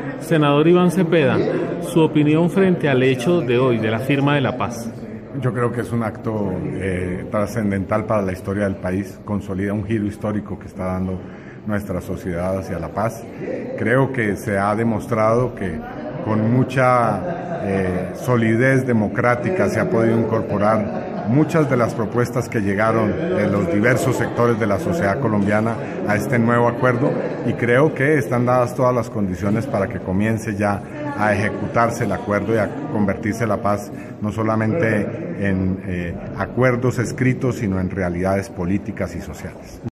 Senador Iván Cepeda, su opinión frente al hecho de hoy, de la firma de la paz. Yo creo que es un acto trascendental para la historia del país, consolida un giro histórico que está dando nuestra sociedad hacia la paz. Creo que se ha demostrado que con mucha solidez democrática se ha podido incorporar muchas de las propuestas que llegaron de los diversos sectores de la sociedad colombiana a este nuevo acuerdo, y creo que están dadas todas las condiciones para que comience ya a ejecutarse el acuerdo y a convertirse la paz no solamente en acuerdos escritos, sino en realidades políticas y sociales.